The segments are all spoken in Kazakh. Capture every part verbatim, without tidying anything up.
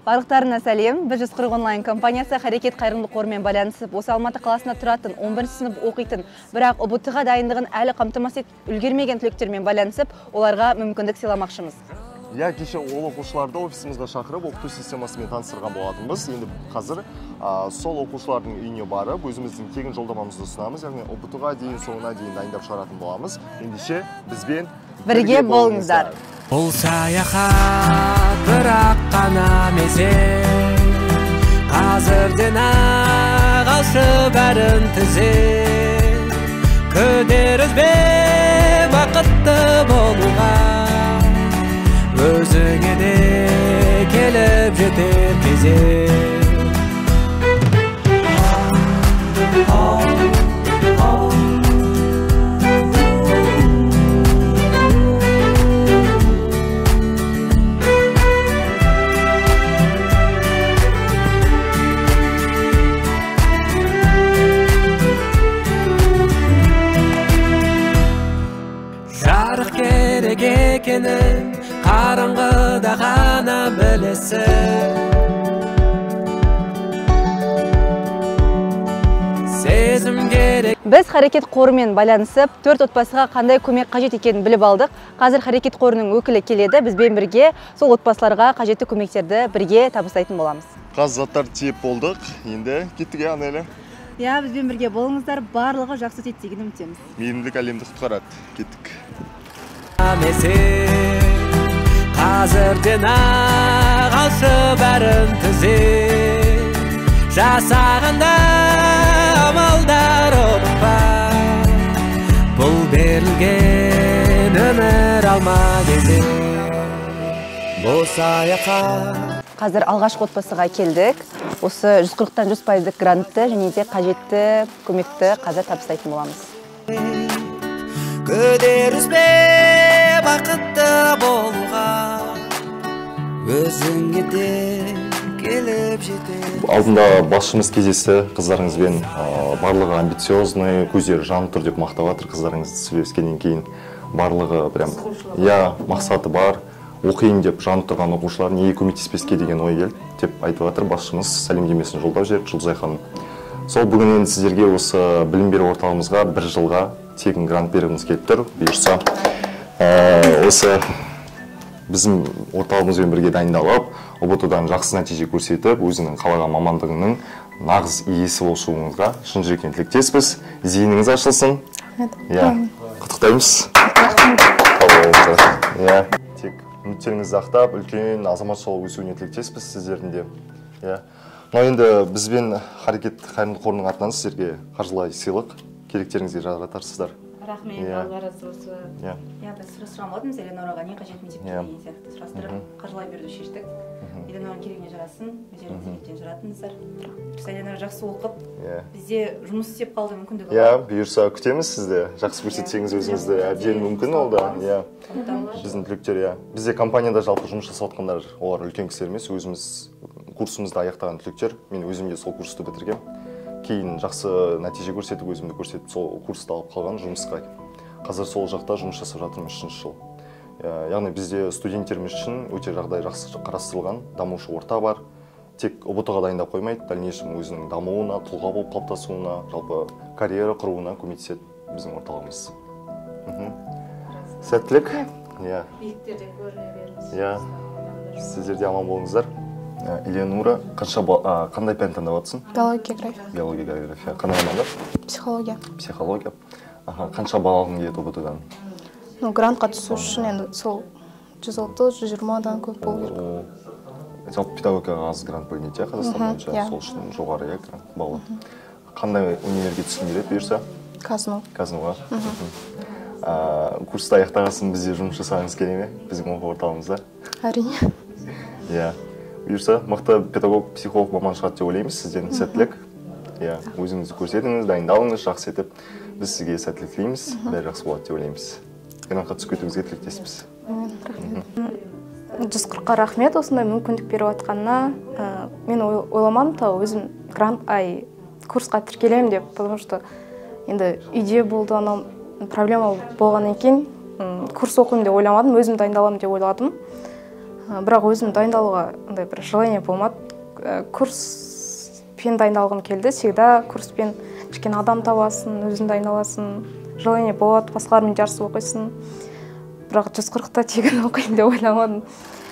Барлықтарына сәлем. Біз жүз қырық онлайн компаниясы Харекет қайырымдылық қорымен байланысып, осы Алматы қаласында тұратын он бірінші сынып оқитын, бірақ ұ бэ тэ-ға дайындығын әлі қамтамасыз етіп үлгермеген түлектермен байланысып, оларға мүмкіндік сыйламақшымыз. Я кеше ол оқушыларды офисімізге шақырып, оқыту системасымен таныстырған болатынбыз. Енді қазір сол оқушылардың үйіне барып, өзіміздің тегін жолдамамызды ұсынамыз, яғни ұ бэ тэ-ға дейін соңына дейін дайындап шығаратын боламыз. Ендеше бізбен бірге болыңыздар. Бұл саяхат бірақ қана мезет, қазірден ақ алшы бәрін тізет, күдер үзбе бақытты болуға, өзіңе де келіп жетер кезек. Жарық керек екенін қараңғыда ғана білесің, сезім керек. Біз Харекет қорымен байланысып, төрт отбасыға қандай көмек қажет екенін біліп алдық. Қазір Харекет қорының өкілі келеді, бізбен бірге сол отбасыларға қажетті көмектерді бірге табыстайтын боламыз. Қазір заттар тиеп болдық, енді кеттік ә, Анелі? Я, бізбен бірге болыңыздар, барлығы жақсы өтеді деген үміттеміз. Мейірімділік әлемді құтқарады. Кеттік. Қазірден ақ алшы бәрін тізет, жасағанда амалдар ұмытпа, бұл берілген өмір алма кезек. Бұл саяхат. Қазір алғашқы отбасыға келдік. Осы жүз қырықтан жүз пайыздық грантты және де қажетті көмекті қазір табыстайтын боламыз. Күдер үзбе бақытты болуға, өзіңе де келіп жетер. Алдында басшымыз кездесті қыздарыңызбен, барлығы амбициозный, көздері жанып тұр деп мақтап жатыр. Қыздарыңызды сөйлескеннен кейін барлығы прям я мақсаты бар, оқиын деп жанып тұрған оқушылар неге көмектеспеске деген ой келді деп айтып жатыр. Басшымыз сәлемдемесін жолдап жіберді, Жұлдызай ханым. Сол бүгін енді сіздерге осы білім беру орталығымызға бір жылға тегін грант бергіміз келіп тұр. Бұйырса, осы біздің орталығымызбен бірге дайындалып, ұ бэ тэ-дан жақсы нәтиже көрсетіп, өзінің қалаған мамандығының нағыз иесі болуыңызға шын жүректен тілектеспіз. Зейініңіз ашылсын. Құттықтаймыз. Тек үміттеріңізді ақтап, үлкен азаматшылық өсуіне тілектеспіз сіздердің де. Мынау енді бізбен Харекет қайырымдылық қорының атынан сіздерге қаржылай сыйлық керектеріңізге жаратарсыздар. Рахмет, алла разы болсын. Я біз сұрастырған болатынбыз, Эленораға не қажет мектепте деген сияқты сұрастырып, қаржылай беруді шештік. Эленораның керегіне жарасын, өздеріңіз ниеттен жаратыңыздар. Эленора жақсы оқып, бізде жұмыс істеп қалды мүмкіндігі бар. Иә, бұйырса күтеміз сізді. Жақсы көрсетсеңіз өзіңізді әбден мүмкін ол да. Біздің түлектер, иә. Бізде компанияда жалпы жұмыс жасап отқандар, олар үлкен кісілер емес, өзіміз курсымызды аяқтаған түлектер. Мен өзім де сол курсты бітіргем. Кейін жақсы нәтиже көрсетіп, өзімді көрсетіп, сол курсты алып қалған жұмысқа. Қазір сол жақта жұмыс жасап жатырмыз үшінші жыл. Яғни бізде студенттеріміз үшін өте жағдай жақсы қарастырылған, дамушы орта бар. Тек ұ бэ тэ-ға дайындап қоймайды, дальнейшем өзінің дамуына, тұлға болып қалыптасуына, жалпы карьера құруына көмектеседі біздің орталығымыз. Сәттілік. Биіктерден көріне беріңіз. Сіздер де аман болыңыздар. Эленора, қандай пән таңдап жатсың? Биология, география. Биология, география. Қандай мамандық? Психология. Психология. Қанша балл алғың келеді ұ бэ тэ-дан? Грантқа түсу үшін енді сол жүз отыз жүз жиырмадан көп болу керек. Жалпы педагогикаға аз грант бөлінеді, Қазақстан бойынша, сол үшін жоғары грант баллы. Қандай универге түскің келеді бұйырса? Казну. Казнуға. Курсты аяқтағасын бізде жұмыс жасағыңыз келе ме? Біздің оқу орталығымызда? Әрине. Иә. Бұйырса, мықты педагог, психолог маман шығады деп ойлаймыз сізден. Сәттілік. Өзіңізді көрсетіңіз, дайындалыңыз, жақсы етіп. Біз сізге сәттілік тілейміз, бәрі жақсы болады деп ойлаймыз. Грантқа түсіп кетуіңізге тілектеспіз. жүз қырыққа рахмет осындай мүмкіндік беріп жатқанына. Мен ойламадым тау өзім грант ай курсқа тіркелемін деп, потому что енді үйде болды, анау проблема болғаннан кейін курс оқимын деп ойламадым, өзім дайындаламын деп ойладым. бірақ өзім дайындалуға андай бір желание болмады. Курспен дайындалғым келді. Всегда курспен кішкене адам табасың, өзің дайындаласың. Желание болады, басқалармен жарысып оқисың. Бірақ жүз қырықта тегін оқиын деп ойламадым.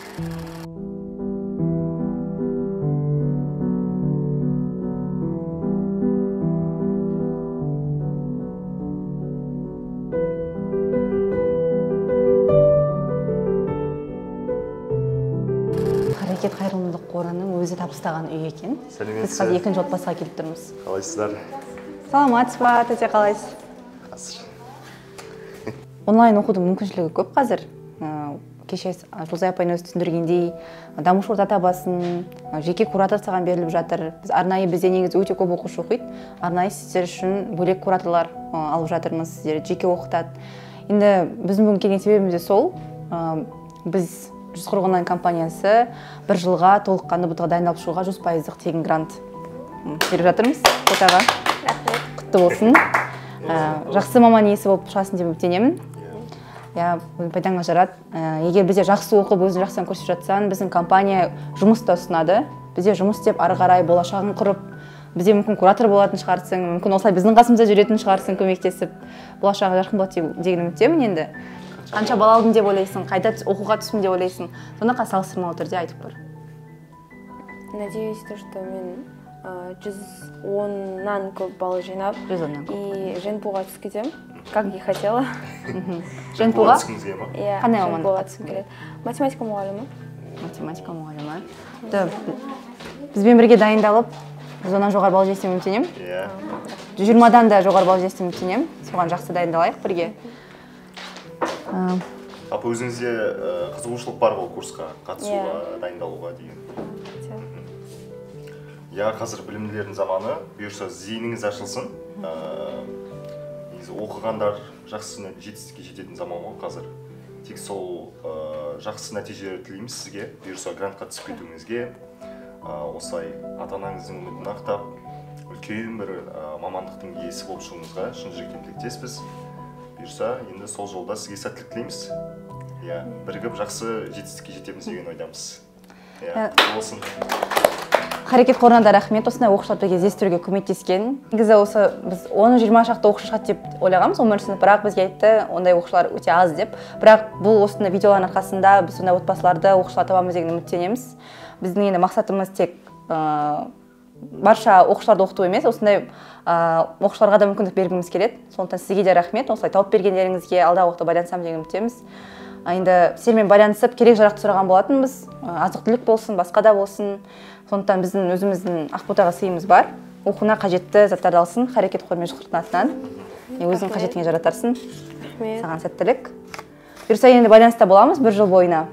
Қарекет қайырымдылық қорының өзі табыстаған үй екен. Сәлеметсіз. Біз қазір екінші отбасыға келіп тұрмыз. Қалайсыздар? Саламатсыз ба, тәте, қалайсыз? Қазір. Онлайн оқудың мүмкіншілігі көп қазір. Кеше Жұлдызай апайың өзі түсіндіргендей, дамушы орта табасын, жеке куратор саған беріліп жатыр. Біз арнайы бізде негізі өте көп оқушы оқиды. Арнайы сіздер үшін бөлек кураторлар алып жатырмыз, сіздер жеке оқытады. Енді біздің бүгін келген себебіміз де сол. Біз жүз қырық онлайн компаниясы бір жылға толыққанды бұтыға дайындалып шығуға жүз пайыздық тегін грант беріп жатырмыз. Қотаға құтты болсын. Жақсы маман иесі болып шығасың деп үміттенемін. Я пайдаңа жарады. Егер бізде жақсы оқып, өзің жақсы көрсетіп жатсаң, біздің компания жұмыс та ұсынады. Бізде жұмыс істеп, ары қарай болашағын құрып, бізде мүмкін куратор болатын шығарсың, мүмкін осылай біздің қасымызда жүретін шығарсың, көмектесіп, болашағы жарқын болады деген үміттемін енді. Қанша бала алдым деп ойлайсың, қайда оқуға түстім деп ойлайсың, соны салыстырмалы түрде айтып бар. Надеюсь, что мен жүз оннан көп балл жинап и женпуға түсіп кетемін, как и хотела. Женпуға? Иә, женпуға түсіп келеді. Математика мұғалімі. Математика мұғалімі. Бізбен бірге дайындалып, жүз оннан жоғары балл жинап үміттенемін. жүз жиырмадан да жоғары балл жинап үміттенемін. Соған жақсы дайындалайық бірге. Апа, өзіңізде қызығушылық бар ғой курсқа қатысуға, дайындалуға деген? Я қазір білімділердің заманы, бұйырса зейініңіз ашылсын. Оқығандар жақсы жетістікке жететін заман ғой қазір. Тек сол жақсы нәтижелер тілейміз сізге, бұйырса грантқа түсіп кетуіңізге. Осылай ата-анаңыздың үмітін ақтап, үлкен бір мамандықтың иесі болып шығуыңызға шын жүректен тілектеспіз. Бұйырса, енді сол жолда сізге сәттілік тілейміз. Бірігіп жақсы жетістікке жетеміз деген ойдамыз. Болсын. Қарекет қорына да рахмет, осындай оқушыларды кездестіруге көмектескен. Негізі осы біз он жиырма шақты оқушы шығады деп ойлағанбыз, он бірінші сынып, бірақ бізге айтты, ондай оқушылар өте аз деп. Бірақ бұл осындай видеолардың арқасында біз сондай отбасыларды оқушылар табамыз деген үміттенеміз. Біздің енді мақсатымыз тек барша оқушыларды оқыту емес, осындай оқушыларға да мүмкіндік бергіміз келеді. Сондықтан сізге де рахмет, осылай тауып бергендеріңізге алдағы уақытта байланысамын деген үміттеміз. Енді сіздермен байланысып керек жарақты сұраған болатынбыз, азық-түлік болсын, басқа да болсын. Сондықтан біздің өзіміздің Ақботаға сыйымыз бар. Оқуына қажетті заттарды алсын, Қарекет қорымен Жұқыртын атынан. Өзің қажетіңе жаратарсың. Саған сәттілік. Бұйырса енді байланыста боламыз бір жыл бойына.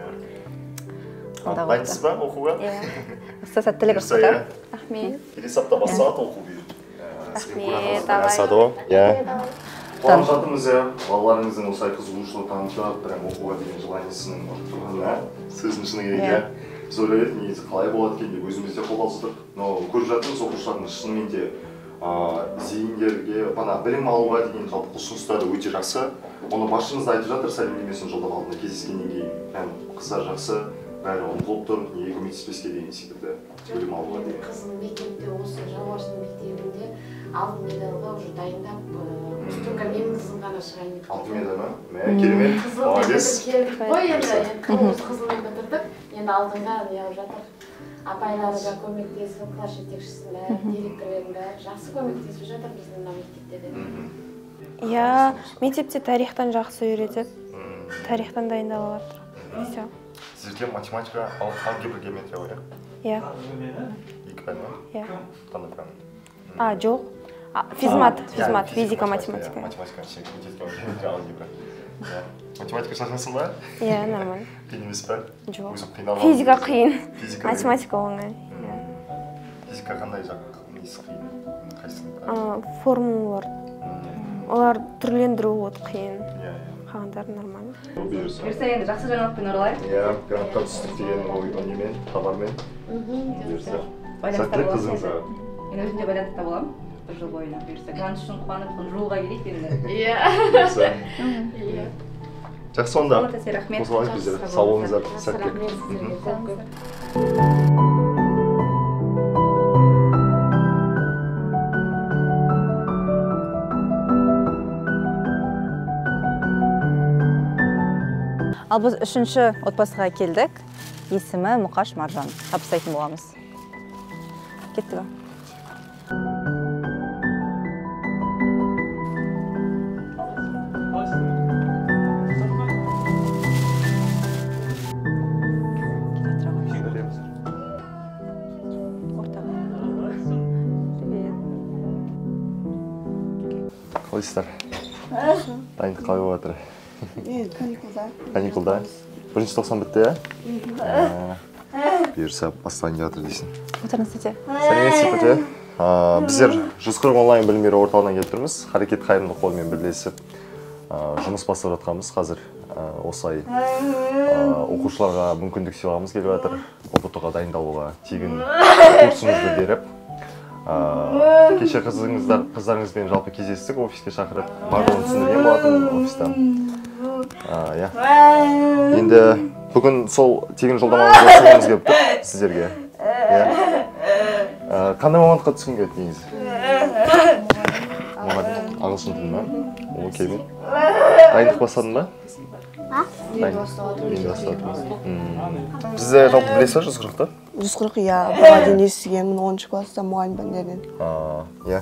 Дайынсыз ба оқуға? Осы сәттілік Ақбота. Рахмет. Келесі апта басталады оқу бұйырды. Рахмет, давай. Қуанып жатырмыз, балаларыңыздың осылай қызығушылық танытып, прям оқуға деген желаниесінің тұрғанына, сөздің шыны керек. Біз ойлап едік, негізі қалай болады екен деп өзімізде қобалжыдық. Но көріп жатырмыз оқушылардың шынымен де зейіндерге, бана білім алуға деген жалпы құлшыныстары өте жақсы. Оны басшымыз да айтып жатыр, сәлемдемесін жолдап алдында кездескеннен кейін. Қыздар жақсы, бәрі ұмтылып тұр, неге көмектеспеске деген секілді білім алуға деген. Қызым мектепте осы Жалғашты мектебінде алтын медальға уже дайындап, только менің қызым ғана шығайын деп. Алтын медаль ма? Мә, керемет, молодец. Келдік қой енді, қырмыз қызылмен бітірдік, енді алтынға неғып жатыр. Апайлары да көмектесіп, класс жетекшісі бәрі, директорлердің бәрі жақсы көмектесіп жатыр біздің мына мектепте де. Иә, мектепте тарихтан жақсы үйретіп, тарихтан дайындалып жатыр. Все. Сіздерде математика, алгебра, геометрия бар, иә? Екі пән ба? Иә. Қандай пән? А, жоқ. Физмат, физмат, физика, математика. Математика, геометрия, алгебра. Математика шақырсың ба? Иә, нормально. Қиын емес пе? Жоқ. Физика қиын, математика оңай. Физика қандай жақ несі қиын? Формулалар. Олар түрлендіру от қиын. Қағандар нормально. Бұйырса енді жақсы жаңалықпен оралайық. Иә, грантқа түстік деген оймен, хабармен. Бұйырса. Сәттілік қызыңызға. Мен өзімде байланыста боламын. Бір жыл бойына бұйырса. Грант үшін қуанып, жолға келейік енді. Иә. Бұйырса. Жақсы онда. Рахмет. Қосылыңыз біздер. Сау болыңыздар. Сәттілік. Ал біз үшінші отбасыға келдік. Есімі Мұқаш Маржан. Табыстайтын боламыз. Кеттік ба? Қалайсыздар? Дайындық қалай болып жатыр? Каникулда. Каникулда? Бірінші тоқсан бітті, ә? Бұйырса бастайын жатыр дейсің. Отырыңыз, Сәлеметсіз бе? Біздер жүз қырық онлайн білім беру орталығынан келіп тұрмыз. Харекет қайырымдылық қолымен бірлесіп жұмыс бастап жатқанбыз. Қазір осылай оқушыларға мүмкіндік сыйлағымыз келіп жатыр. о бэ тэ-ға дайындалуға тегін курсымызды беріп. Кеше қыздарыңызбен жалпы кездестік, офиске шақырып, барлығын түсіндірген болатын офиста. Енді бүгін сол тегін жолдамамызды ұсынғымыз келіп тұр сіздерге. Қандай мамандыққа түскің келеді негізі? Ағылшын тілі ме? Окей ме? Дайындық бастадың ба? Бізде жалпы білесіз ба жүз қырықты? жүз қырық, иә, бұға дейін естігенмін оныншы класста мұғалім пәндерден. Иә.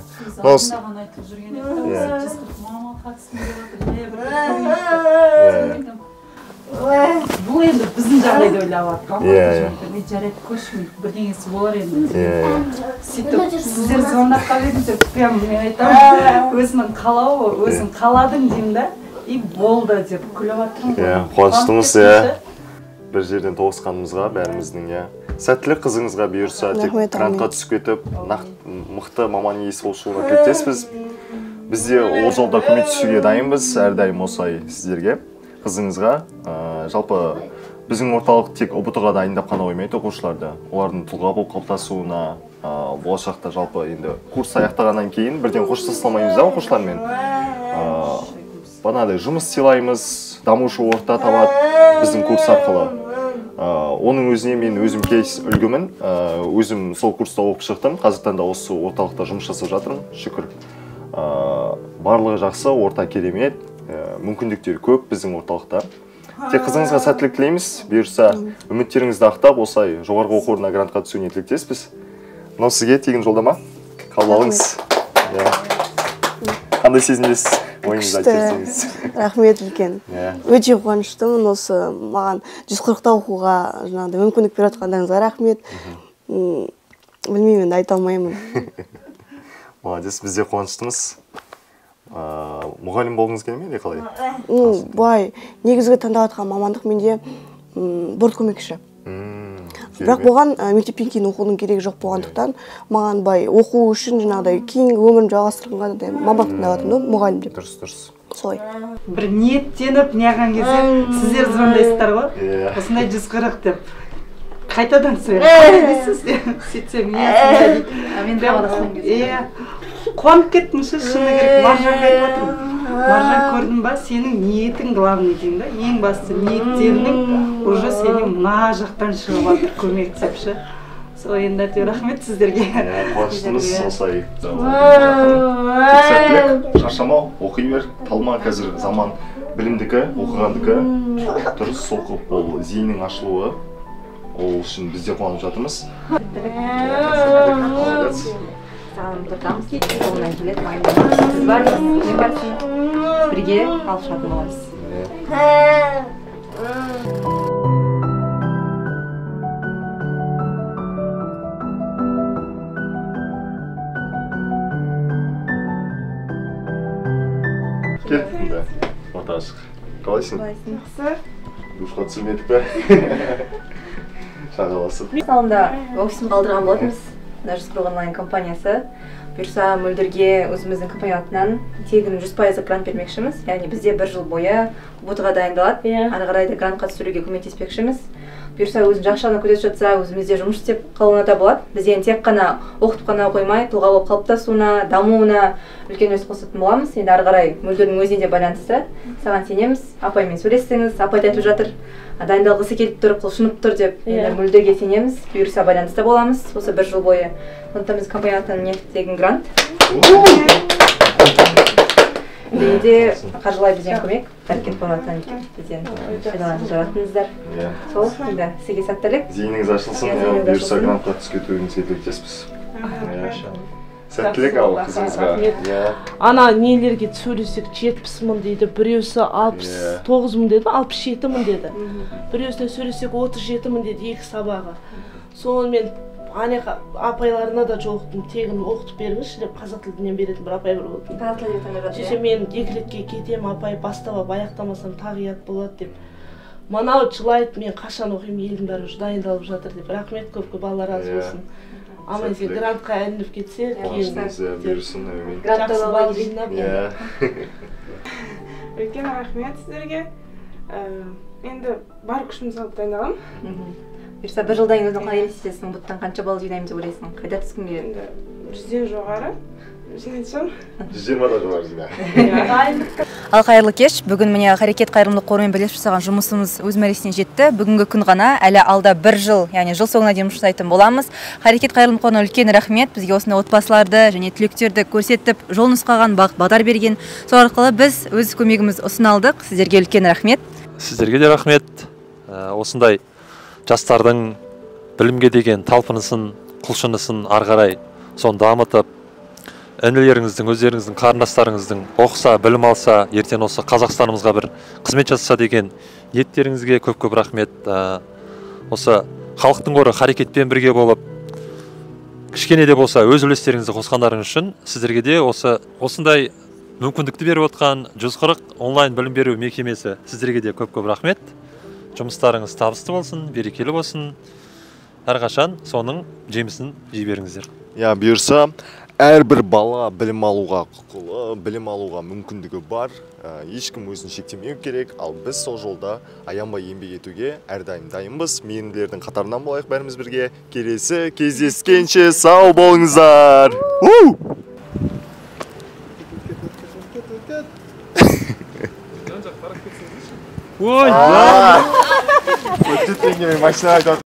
Бұл енді біздің жағдайды ойлап жатқан. Мен жарайды көшмейді, бірдеңесі болар енді. Сөйтіп, сіздер звондап қалдыңыздар, прям мен айтамын, өзінің қалауы, өзің қаладың деймін да, и болды деп күліп жатырмын. Қуаныштымыз, иә. Бір жерден тоғысқанымызға, бәріміздің, иә. Сәттілік қызыңызға бұйырса, тек грантқа түсіп кетіп, мықты маман иесі болуына тілектеспіз. Біз де ол жолда көмектесуге дайынбыз, әрдайым осылай сіздерге. Қызыңызға, жалпы біздің орталық тек о бэ тэ-ға дайындап қана қоймайды оқушыларды. Олардың тұлға болып қалыптасуына, болашақта жалпы енді курс аяқтағаннан кейін бірден қоштасалмаймыз да оқушылармен. Банадай жұмыс сыйлаймыз, дамушы орта табады біздің курс арқылы. Оның өзіне мен өзім кейс үлгімін, өзім сол курста оқып шықтым. Қазіртен да осы орталықта жұмыс жасап жатырмын, шүкір. Барлығы жақсы, орта керемет, мүмкіндіктер көп біздің орталықта. Тек қызыңызға сәттілік тілейміз, бұйырса үміттеріңізді ақтап, осылай жоғарғы оқу орнына грантқа түсуіне тілектеспіз. Мынау сізге тегін жолдама, қабыл алыңыз. Қандай сезімдесіз? Күшті, рахмет үлкен. Өте қуаныштымын, осы маған жүз қырықта оқуға мүмкіндік беріп жатқандарыңызға рахмет. Білмеймін, енді айта алмаймын. Молодец, біз де қуаныштымыз. Мұғалім болғыңыз келе ме, қалай? Былай, негізгі таңдап жатқан мамандық менде борт көмекші. Бірақ болған мектептен кейін оқудың керегі жоқ болғандықтан, маған бай оқу үшін жаңағыдай кейінгі өмірін жалғастырғанға да мамандық таңдап жатырмын, мұғалім деп. Дұрыс, дұрыс. Солай. Бір ниеттеніп, неғылған кезде сіздер звондайсыздар ғой, осындай жүз қырық деп. Қайтадан сөйлеп, сөйтсем, мен қабадасынан кезде. Қуанып кеттімші, шыны керек, Маржанға айтып отырмын. Маржан, көрдің ба, сенің ниетің главный деймін да, ең басты ниеттерінің уже сенің мына жақтан шығып жатыр, көмектесепші. Сол енді әйтеуір рахмет сіздерге. Қуаныштымыз, осылай. Тек сәттілік, шаршамау, оқи бер, талма, қазір заман білімдікі, оқығандікі, дұрыс оқып, ол зейіннің ашылуы, ол үшін бізде қуанып жатырмыз. Саған тұртамыз, қолынан келеді, майымыз. Сіз барыңыз, не барсын, бірге алып шығатын боламыз. Кеттің да, Маташық. Қалайсың? Қалайсың? Душқа түсірмедік бе? Шағаласып. Салында офисім қалдырған болатынбыз. жүз қырық онлайн компаниясы. Бұйырса мөлдірге өзіміздің компания атынан тегін жүз пайыз грант бермекшіміз. Яғни бізде бір жыл бойы о бэ тэ-ға дайындалады. Ары қарай да грантқа түсіруге көмектеспекшіміз. бұйырса өзін жақсы жағынан көзетіп жатса, өзімізде жұмыс істеп қалуына да болады. Біз енді тек қана оқытып қана қоймай, тұлға болып қалыптасуына, дамуына үлкен үлес қосатын боламыз. Енді ары қарай Мөлдірдің өзіне де байланысты. Саған сенеміз. Апаймен сөйлессеңіз, апай айтып жатыр, дайындалғысы келіп тұр, құлшынып тұр деп. Енді Мөлдірге сенеміз. Бұйырса байланыста боламыз осы бір жыл бойы. Сондықтан біз компаниядан нефттегі грант. Де қаржылай бізден көмек, әрекет болатын бізден пайдаланып жаратыңыздар. Сол, енді сізге сәттілік. Зейініңіз ашылсын, бұйырса грантқа түсіп кетуіңізге тілектеспіз. Сәттілік ал қызыңызға. Ана нелерге сөйлесек жетпіс мың дейді, біреусі алпыс тоғыз мың деді, алпыс жеті мың деді. Біреусіне сөйлесек отыз жеті мың деді, екі сабағы. Соны мен Анеқа апайларына да жоқтым, тегін оқытып беріңізші деп қазақ тілінен беретін бір апай бір болатын. Қазақ тілі таңдап жатыр. Сөйтсе мен екі ретке кетем, апай бастап аяқтамасам тағы ұят болады деп. Мынау жылайды, мен қашан оқимын, елдің бәрі дайындалып жатыр деп. Рахмет көп көп, Алла разы болсын. Аман есен грантқа ілініп кетсе, кейін бұйырсын, әумин. Жақсы бал жинап. Үлкен рахмет сіздерге. Енді бар күшімді салып дайындаламын. Бұйырса бір жылдан кейін өзің қалай елестетесің, ұмыттан қанша балл жинаймын деп ойлайсың? Қайда түскің келеді? Жүзден жоғары жинайтсам. жүз жиырмадан жоғары жина. Ал қайырлы кеш. Бүгін міне Харекет қайырымдылық қорымен бірлесіп жасаған жұмысымыз өз мәресіне жетті. Бүгінгі күн ғана, әлі алда бір жыл, яғни жыл соңына дейін жасайтын боламыз. Харекет қайырымдылық қорына үлкен рахмет. Бізге осындай отбасыларды және түлектерді көрсетіп, жол нұсқаған, бағдар берген. Сол арқылы біз өз көмегіміз ұсына алдық. Сіздерге үлкен рахмет. Сіздерге де рахмет. Осындай жастардың білімге деген талпынысын, құлшынысын ары қарай соны дамытып, інілеріңіздің, өздеріңіздің, қарындастарыңыздың оқыса, білім алса, ертең осы Қазақстанымызға бір қызмет жасаса деген ниеттеріңізге көп-көп рахмет. Осы халықтың қоры Харекетпен бірге болып, кішкене де болса өз үлестеріңізді қосқандарыңыз үшін сіздерге де осы осындай мүмкіндікті беріп отқан жүз қырық онлайн білім беру мекемесі сіздерге де көп-көп рахмет. Жұмыстарыңыз табысты болсын, берекелі болсын. Әрқашан соның жемісін жей беріңіздер. Я, бұйырса, әрбір бала білім алуға құқылы, білім алуға мүмкіндігі бар. Ешкім өзін шектемеу керек, ал біз сол жолда аянбай еңбек етуге әрдайым дайынбыз. Мейірімділердің қатарынан болайық бәріміз бірге. Келесі кездескенше сау болыңыздар. Ой! Ой! Машина